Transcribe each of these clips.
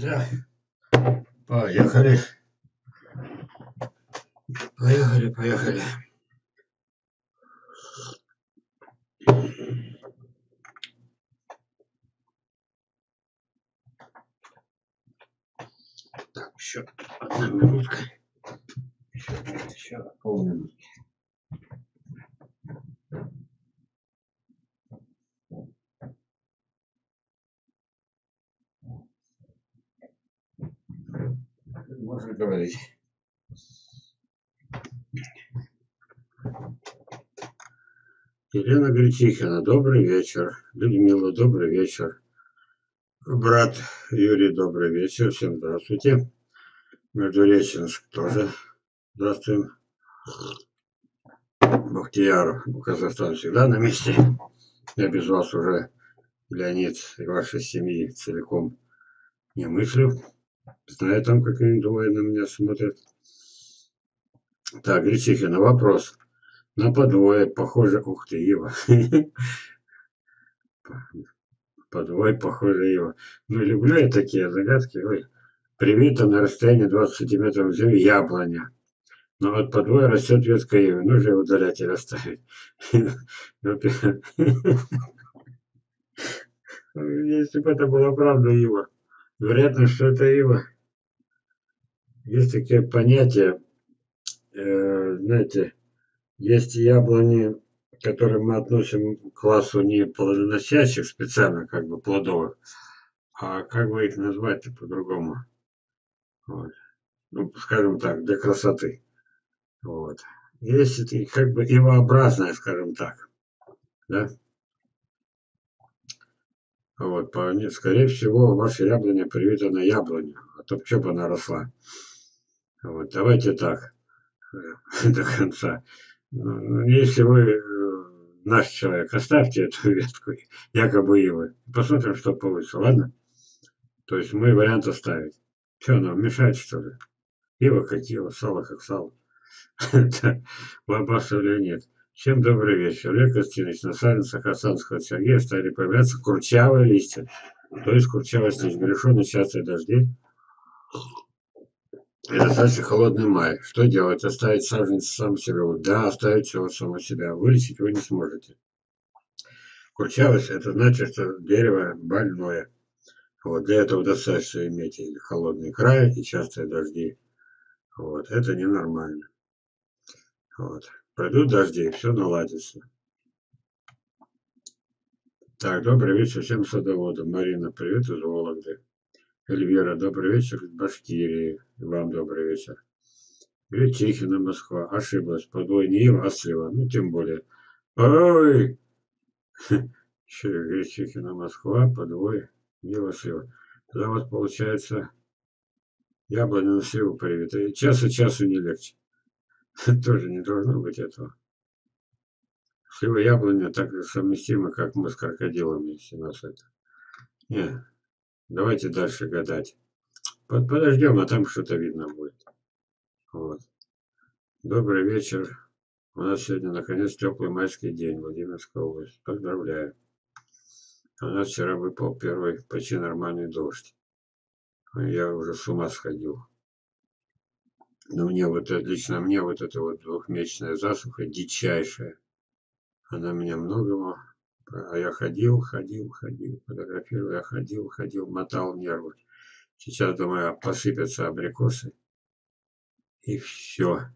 Да. Поехали. Поехали. Так, еще одна минутка. Еще полминутки. Можно говорить. Елена Гречихина, добрый вечер. Людмила, добрый вечер. Брат Юрий, добрый вечер. Всем здравствуйте. Междуреченск тоже. Здравствуем. Бахтияров, Казахстан всегда на месте. Я без вас уже, Леонид, и вашей семьи целиком не мыслю. Знаю там, как они двое на меня смотрят. Так, Гречихина, вопрос. На подвое, похоже, ух ты, Ива. Подвое, похоже, Ива. Ну, люблю я такие загадки. Ой. Привита на расстоянии 20 сантиметров от земли яблоня. Но от подвоя растет ветка ивы. Нужно ее удалять или оставить. Если бы это была правда ива. Вероятно, что это ива. Есть такие понятия, знаете, есть яблони, которые мы относим к классу не плодоносящих специально, как бы плодовых, а как бы их назвать-то по-другому. Вот. Ну, скажем так, для красоты. Вот. Есть это как бы ивообразное, скажем так. Да? Вот, скорее всего, ваша яблоня привита на яблоню, а то что бы она росла. Вот, давайте так, до конца. Если вы наш человек, оставьте эту ветку, якобы ивы. Посмотрим, что получится, ладно? То есть мы вариант оставить. Что, нам мешает, что ли? Ива как ива, сало как сало. Лобасов Леонид. Всем добрый вечер. Олег Костинович, на саженцах Хасанского Сергея стали появляться курчавые листья. То есть курчавый снег, береженый частые дожди. И достаточно холодный май. Что делать? Оставить саженец сам себе? Да, оставить его само себя. Вылечить вы не сможете. Курчавость – это значит, что дерево больное. Вот, для этого достаточно иметь и холодный край, и частые дожди. Вот, это ненормально. Вот. Пройдут дожди, и все наладится. Так, добрый вечер всем садоводам. Марина, привет из Вологды. Эльвира, добрый вечер из Башкирии. И вам добрый вечер. Гречихина, Москва. Ошиблась. Подвой не ива, а слива. Ну, тем более. Ой! Еще Гречихина, Москва. Подвой ива, слива. Тогда вот получается яблоня на сливу привита. И час от часу не легче. Тоже не должно быть этого. Слива и яблоня так же совместимы, как мы с крокодилами, если нас это. Не, давайте дальше гадать. Подождем, а там что-то видно будет. Вот. Добрый вечер. У нас сегодня наконец теплый майский день, Владимирская область. Поздравляю. У нас вчера выпал первый почти нормальный дождь. Я уже с ума сходил. Но мне вот лично мне вот эта вот двухмесячная засуха дичайшая. Она меня многому. А я ходил, фотографировал, я ходил, мотал нервы. Сейчас, думаю, посыпятся абрикосы. И все.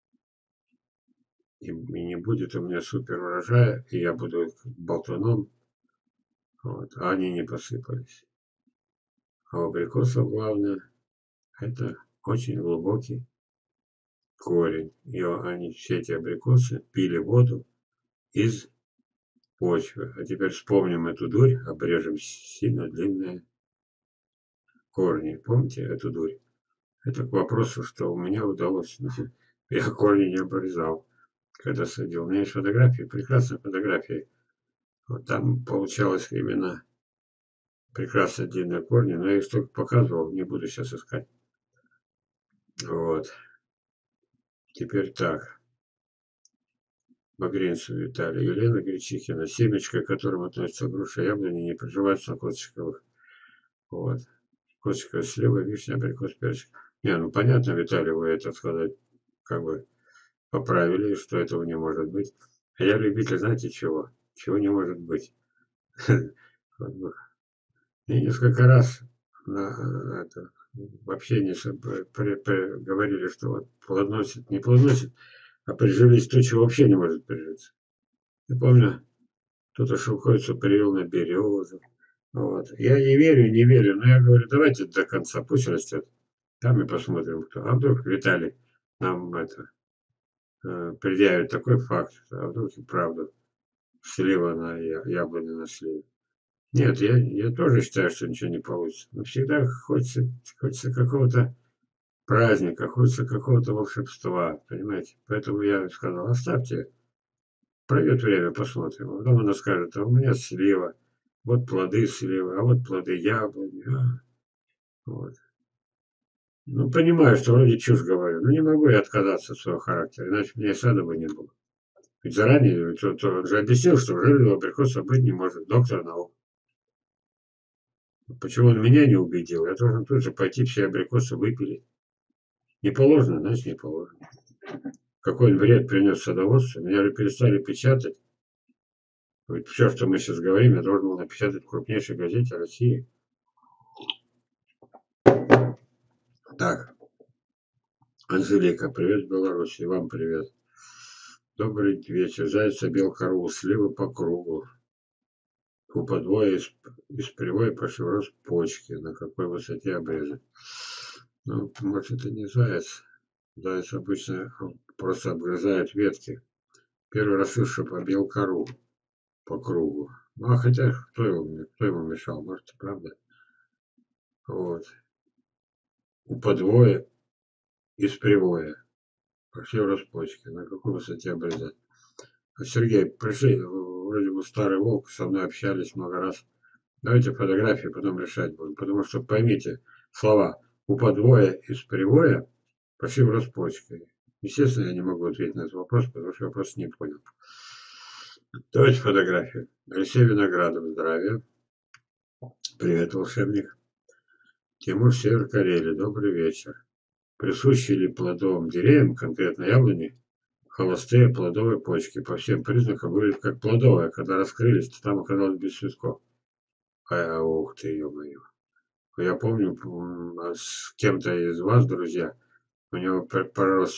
И не будет у меня супер урожая, и я буду болтуном. Вот, а они не посыпались. А у абрикосов главное, это очень глубокий корень. И они, все эти абрикосы, пили воду из почвы. А теперь вспомним эту дурь, обрежем сильно длинные корни. Помните эту дурь? Это к вопросу, что у меня удалось. Я корни не обрезал, когда садил. У меня есть фотографии, прекрасные фотографии. Вот там получалось именно прекрасно длинные корни, но я их только показывал, не буду сейчас искать. Вот. Теперь так. Багринцев Виталий, Елена Гречихина, семечко, к которым относится груша яблони, не приживается на косточковых. Вот. косточка, слива, вишня, абрикос, персик. Не, ну понятно, Виталий, вы это сказать, как бы поправили, что этого не может быть. А я любитель, знаете чего? Чего не может быть. Вот бы. И несколько раз в общении говорили, что вот плодоносит, не плодоносит, а прижились то, чего вообще не может прижиться. Я помню, кто-то шелковицу привел на березу. Вот. Я не верю, но я говорю, давайте до конца, пусть растет. Там и посмотрим, кто. А вдруг Виталий нам предъявит такой факт, а вдруг и правда слива на яблони на сливе. Нет, я тоже считаю, что ничего не получится. Но всегда хочется какого-то праздника, хочется какого-то волшебства, понимаете? Поэтому я сказал, оставьте, пройдет время, посмотрим. А потом она скажет, а у меня слива, вот плоды сливы, а вот плоды яблони. Вот. Ну, понимаю, что вроде чушь говорю, но не могу я отказаться от своего характера, иначе мне и сада бы не было. Ведь заранее он же объяснил, что жирного абрикоса быть не может, доктор наук. Почему он меня не убедил? Я должен тут же пойти все абрикосы выпилить. Не положено, значит не положено. Какой он вред принес садоводству? Меня же перестали печатать. Ведь все, что мы сейчас говорим, я должен был напечатать в крупнейшей газете России. Так, Анжелика, привет, Беларусь, и вам привет. Добрый вечер. Заяц объел корову, сливы по кругу. У подвоя из привоя пошел рост почки. На какой высоте обрезать? Ну, может, это не заяц. Заяц обычно просто обгрызает ветки. Первый раз слышу, что побил кору по кругу. Ну, а хотя, кто ему мешал? Может, и правда. Вот. У подвоя из привоя пошли в распочки. На какой высоте обрезать? Сергей, пришли, вроде бы старый волк, со мной общались много раз. Давайте фотографии потом решать будем. Потому что поймите слова. У подвоя из привоя пошли в распочки. Естественно, я не могу ответить на этот вопрос, потому что я просто не понял. Давайте фотографию. Алексей Виноградов, здравия. Привет, волшебник. Тимур, Север Карелии, добрый вечер. Присущи ли плодовым деревьям, конкретно яблони, холостые плодовые почки? По всем признакам выглядят как плодовые. Когда раскрылись, то там оказалось без цветков. Ух ты, ё-моё. Я помню, с кем-то из вас, друзья, у него пророс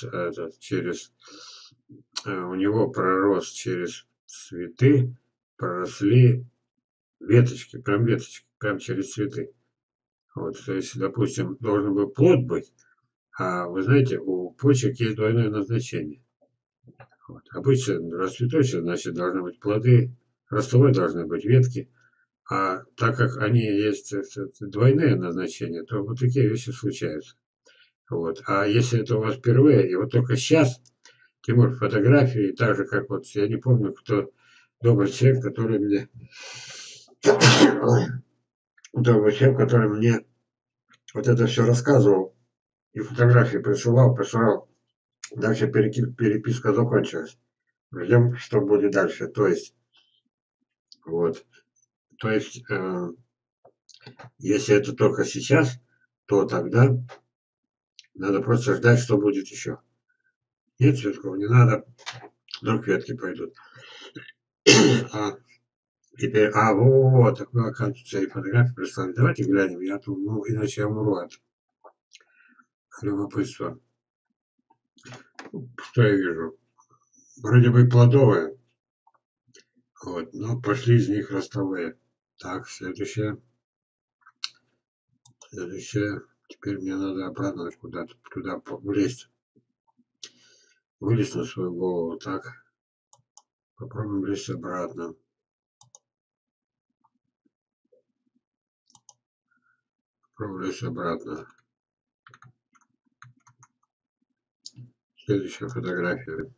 у него пророс через цветы, проросли веточки, прям через цветы. Вот, то есть, допустим, должен был плод быть, а вы знаете, у почек есть двойное назначение. Вот. Обычно расцветочек, значит, должны быть плоды, ростовой должны быть ветки, а так как они есть двойное назначение, то вот такие вещи случаются. Вот. А если это у вас впервые, и вот только сейчас, Тимур, фотографии, так же, как вот, я не помню, кто добрый человек, который мне, добрый человек, который мне вот это все рассказывал, и фотографии присылал. Дальше переписка закончилась. Ждем, что будет дальше. То есть, вот, то есть, если это только сейчас, то тогда надо просто ждать, что будет еще. Нет цветков, не надо, вдруг ветки пойдут. А теперь, вот, такую, оказывается, и фотографию прислали. Давайте глянем, я тут, ну, иначе я умру от любопытства. Что я вижу? Вроде бы плодовые, вот, но пошли из них ростовые. Так, следующее. Теперь мне надо обратно куда-то туда влезть. Вылезть на свою голову. Так, попробуем влезть обратно. Попробуем влезть обратно. Следующая фотография.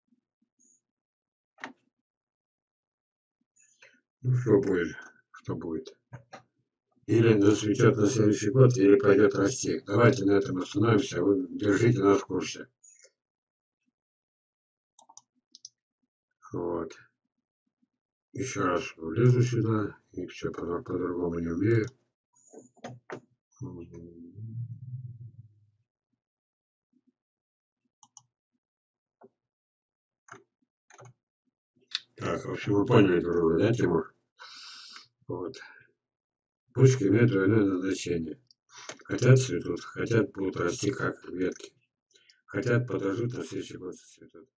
Ну, что будет? Что будет? Или зацветет на следующий год, или пойдет расти. Давайте на этом остановимся. Вы держите нас в курсе. Вот. Еще раз влезу сюда. И все, по-другому не умею. Так, в общем, вы поняли друг друга, да, Тимур? Вот. Почки имеют двойное назначение. Хотят цветут, хотят будут расти как ветки. Хотят подождут, на следующий год цветут.